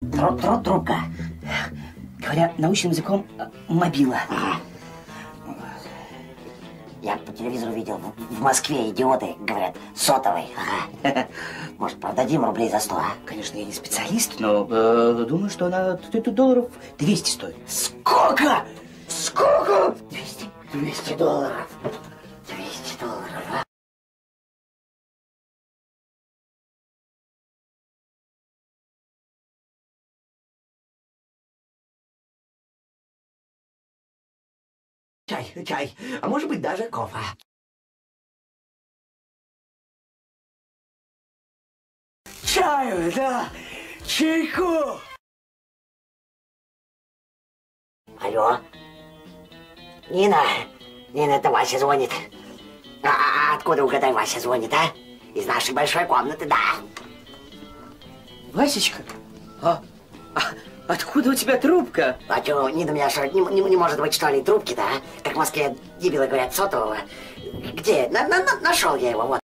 Трубка. Говоря научным языком, мобила. Ага. Я по телевизору видел, в Москве идиоты говорят сотовый. Ага. Может, продадим рублей за 100, а? Конечно, я не специалист, но думаю, что она долларов 200 стоит. Сколько? Сколько? 200. 200 долларов. 200 долларов, а? Чай, а может быть даже кофе. Чаю, да, чайку. Алло? Нина, это Вася звонит. Откуда, угадай, Вася звонит, а? Из нашей большой комнаты, да. Васечка, откуда у тебя трубка? А что, Нина, у меня что, не может быть, что ли, трубки-то, а? Как в Москве дебилы говорят, сотового. Где? Нашел я его, вот.